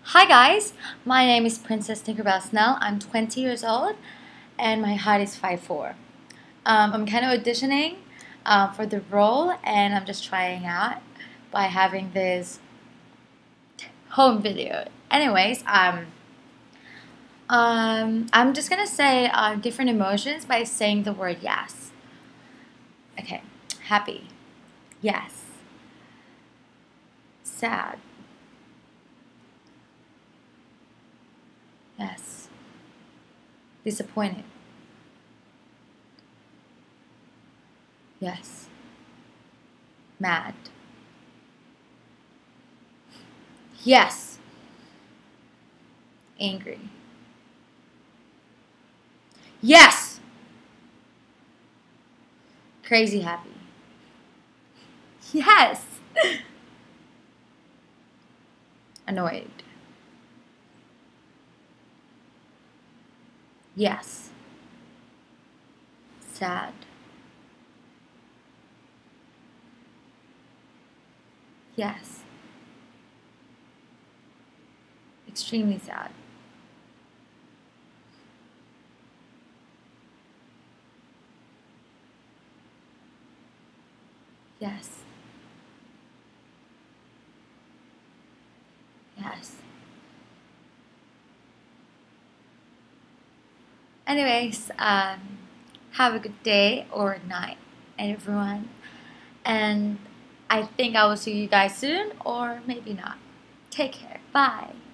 Hi guys, my name is Princess Tinkerbell Snell. I'm 20 years old and my height is 5'4". I'm kind of auditioning for the role and I'm just trying out by having this home video. Anyways, I'm just gonna say different emotions by saying the word yes. Okay, happy, yes. Sad, yes. Disappointed, yes. Mad, yes. Angry, yes. Crazy happy, yes. Annoyed, yes. Sad, yes. Extremely sad, yes. Yes. Anyways, have a good day or night, everyone. And I think I will see you guys soon, or maybe not. Take care. Bye.